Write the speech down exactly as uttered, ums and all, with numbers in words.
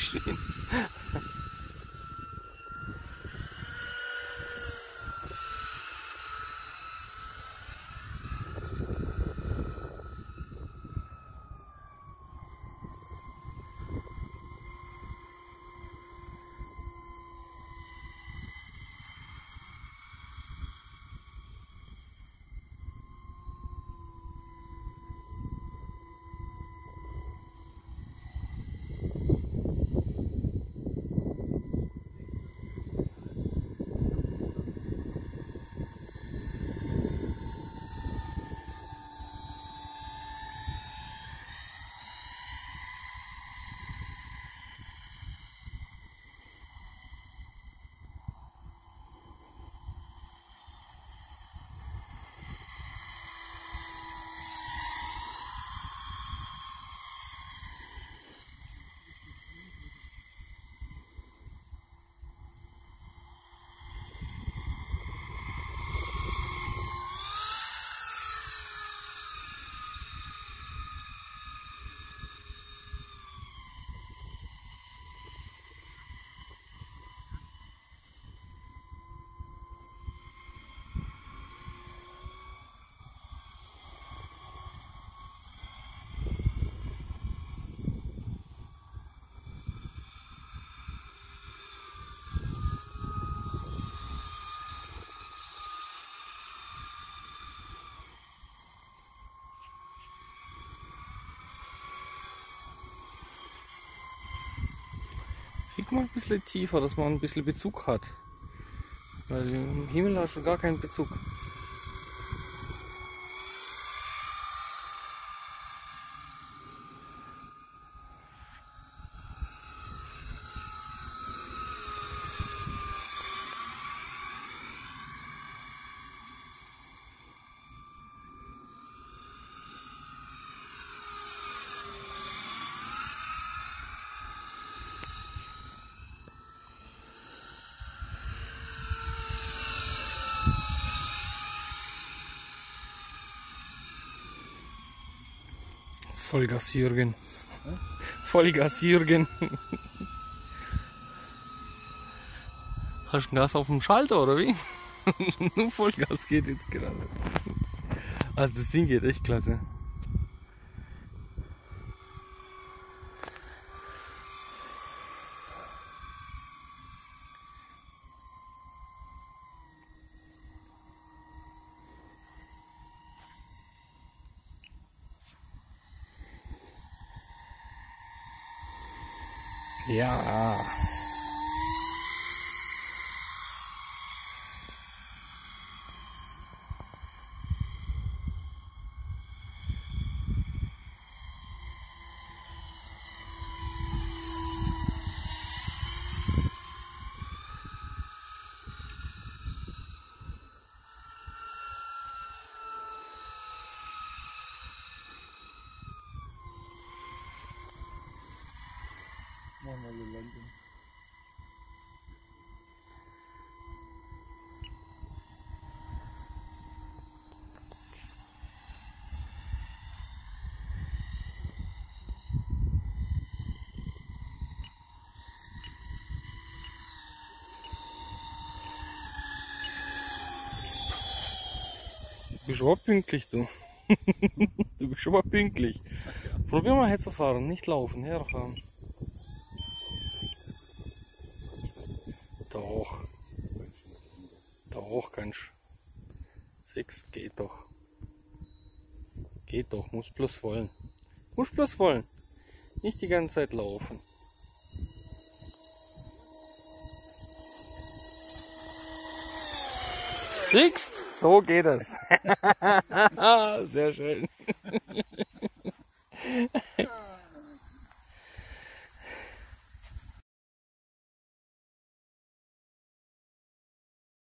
schön. Flieg mal ein bisschen tiefer, dass man ein bisschen Bezug hat. Weil im Himmel hast du gar keinen Bezug. Vollgas Jürgen. Vollgas Jürgen. Hast du ein Gas auf dem Schalter oder wie? Nur Vollgas geht jetzt gerade. Also das Ding geht echt klasse. Ja. Machen wir die Landung. Du bist aber pünktlich, du. Du bist aber pünktlich. Probier mal jetzt zu fahren, nicht laufen, herfahren. Doch. Doch, kannst. Sechs geht doch. Geht doch, muss bloß wollen. Muss bloß wollen. Nicht die ganze Zeit laufen. Siehst, so geht es. Sehr schön.